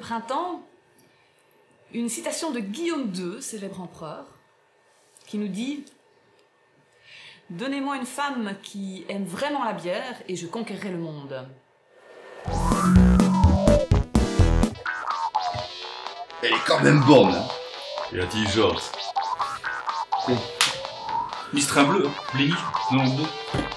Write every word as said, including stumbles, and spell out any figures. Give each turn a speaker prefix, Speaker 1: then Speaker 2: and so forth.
Speaker 1: printemps une citation de Guillaume deux, célèbre empereur, qui nous dit « Donnez-moi une femme qui aime vraiment la bière et je conquerrai le monde. »
Speaker 2: Elle est quand même bonne, hein.
Speaker 3: Et intelligente.
Speaker 4: Mistral bleu, hein. Bléni, non, bleu.